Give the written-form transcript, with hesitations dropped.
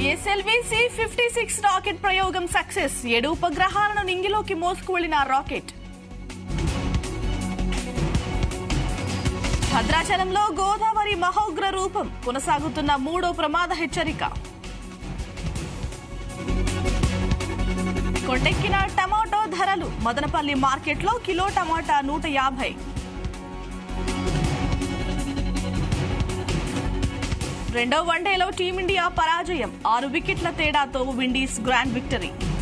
PSLV-C56 rocket ప్రయోగం success 7 ఉపగ్రహాలను నింగిలోకి మోసుకువెళ్లిన rocket. భద్రాచలంలో గోదావరి మహోగ్ర రూపం కొనసాగుతున్న 3వ ప్రమాద హెచ్చరిక. కొండెక్కిన టమాటో ధరలు మదనపల్లి మార్కెట్లో కిలో టమాటా 150. రెండో వన్డేలో టీమిండియా పరాజయం 6 వికెట్ల తేడాతో విండీస్ గ్రాండ్ విక్టరీ.